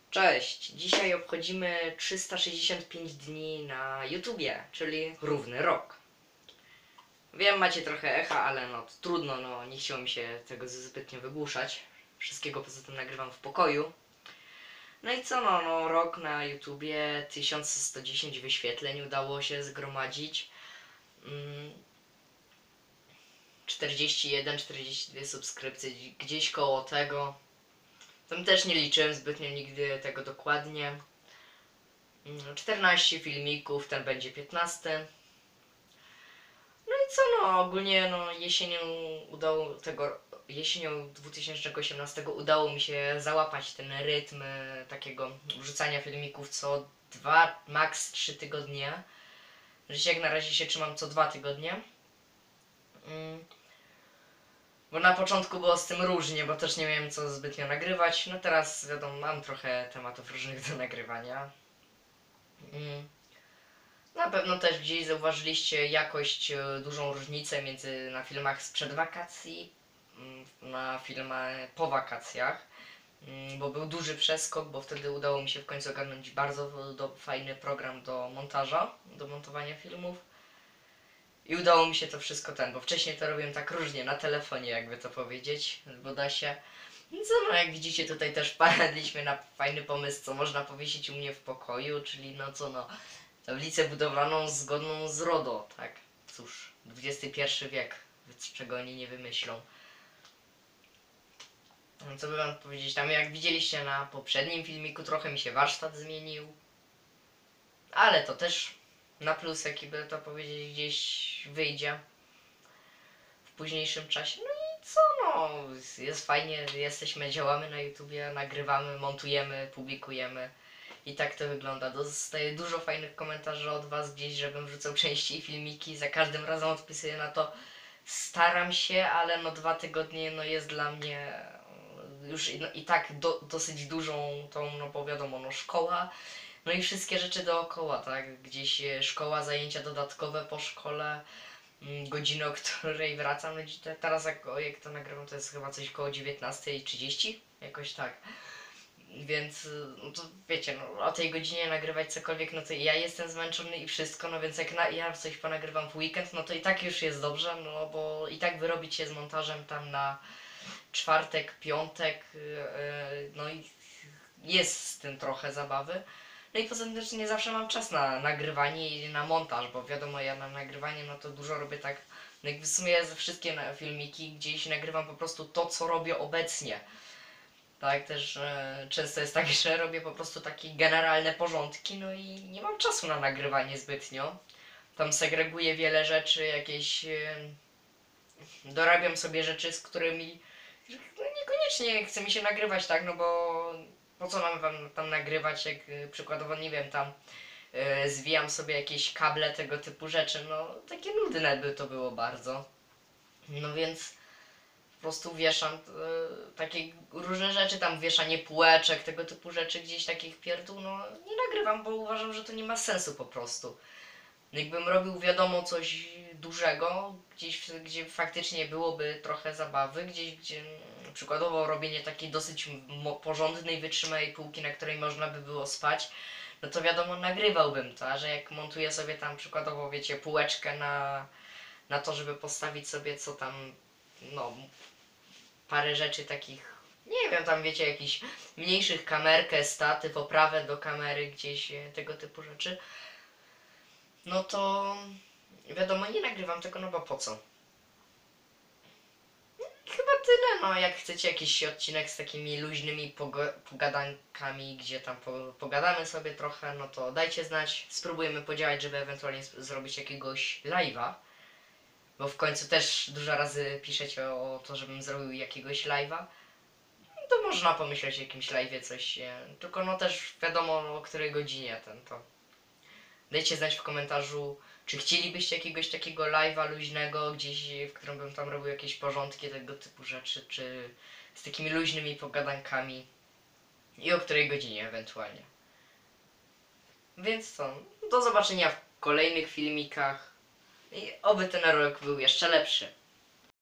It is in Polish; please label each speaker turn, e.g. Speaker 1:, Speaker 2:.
Speaker 1: Cześć! Dzisiaj obchodzimy 365 dni na YouTubie, czyli równy rok. Wiem, macie trochę echa, ale no trudno, nie chciało mi się tego zbytnio wygłuszać. Wszystkiego poza tym nagrywam w pokoju. No i co rok na YouTubie, 1110 wyświetleń udało się zgromadzić. 41-42 subskrypcje, gdzieś koło tego. Tam też nie liczyłem zbytnio nigdy tego dokładnie. 14 filmików, ten będzie 15. No i co ogólnie jesienią 2018 udało mi się załapać ten rytm takiego wrzucania filmików co 2, max 3 tygodnie. Że jak na razie się trzymam co 2 tygodnie. Bo na początku było z tym różnie, bo też nie miałem co zbytnio nagrywać. No teraz wiadomo, mam trochę tematów różnych do nagrywania. Na pewno też gdzieś zauważyliście jakość, dużą różnicę na filmach sprzed wakacji, na filmach po wakacjach, bo był duży przeskok, bo wtedy udało mi się w końcu ogarnąć bardzo fajny program do montaża, do montowania filmów. I udało mi się to wszystko bo wcześniej to robiłem tak różnie, na telefonie jakby to powiedzieć, bo da się. Jak widzicie tutaj też wpadliśmy na fajny pomysł, co można powiesić u mnie w pokoju, czyli tablicę budowlaną zgodną z RODO, tak? Cóż, XXI wiek, czego oni nie wymyślą. Co by wam powiedzieć, tam jak widzieliście na poprzednim filmiku, trochę mi się warsztat zmienił. Ale to też na plus, jaki by to powiedzieć, gdzieś wyjdzie w późniejszym czasie. No i co jest fajnie, działamy na YouTubie, nagrywamy, montujemy, publikujemy. I tak to wygląda. Dostaję dużo fajnych komentarzy od was gdzieś, żebym wrzucał częściej filmiki. Za każdym razem odpisuję na to. Staram się, ale 2 tygodnie jest dla mnie już i tak dosyć dużą bo wiadomo, szkoła. No i wszystkie rzeczy dookoła, tak? Gdzieś szkoła, zajęcia dodatkowe po szkole, godziny, o której wracam. No teraz jak to nagrywam, to jest chyba coś koło 19:30, jakoś tak. Więc to wiecie, o tej godzinie nagrywać cokolwiek, to ja jestem zmęczony i wszystko, więc jak ja coś ponagrywam w weekend, to i tak już jest dobrze, bo i tak wyrobić się z montażem tam na czwartek, piątek, i jest z tym trochę zabawy. No i poza tym też nie zawsze mam czas na nagrywanie i na montaż, bo wiadomo, ja na nagrywanie to dużo robię tak, w sumie ze wszystkie filmiki gdzieś nagrywam po prostu to, co robię obecnie. Tak, też często jest tak, że robię po prostu takie generalne porządki, i nie mam czasu na nagrywanie zbytnio. Tam segreguję wiele rzeczy, dorabiam sobie rzeczy, z którymi niekoniecznie chce mi się nagrywać, tak, bo po co mam wam tam nagrywać, jak przykładowo, nie wiem, tam zwijam sobie jakieś kable, tego typu rzeczy, takie nudne by to było bardzo. Więc po prostu wieszam takie różne rzeczy, tam wieszanie półeczek, tego typu rzeczy, gdzieś takich pierdół, nie nagrywam, bo uważam, że to nie ma sensu po prostu. Jakbym robił wiadomo coś dużego, gdzie faktycznie byłoby trochę zabawy, gdzie przykładowo robienie takiej dosyć porządnej, wytrzymałej półki, na której można by było spać, to wiadomo nagrywałbym to, a że jak montuję sobie tam przykładowo, wiecie, półeczkę na to, żeby postawić sobie co tam, parę rzeczy takich, nie wiem, tam wiecie, jakichś mniejszych kamerkę, statyw, oprawę do kamery, gdzieś tego typu rzeczy, to wiadomo, nie nagrywam tego, bo po co? Chyba tyle, jak chcecie jakiś odcinek z takimi luźnymi pogadankami, gdzie tam pogadamy sobie trochę, to dajcie znać, spróbujemy podziałać, żeby ewentualnie zrobić jakiegoś live'a. Bo w końcu też dużo razy piszecie o to, żebym zrobił jakiegoś live'a. To można pomyśleć o jakimś live'ie coś, tylko też wiadomo o której godzinie to. Dajcie znać w komentarzu, czy chcielibyście jakiegoś takiego live'a luźnego, gdzieś, w którym bym tam robił jakieś porządki, tego typu rzeczy, czy z takimi luźnymi pogadankami i o której godzinie ewentualnie. Więc do zobaczenia w kolejnych filmikach i oby ten rok był jeszcze lepszy.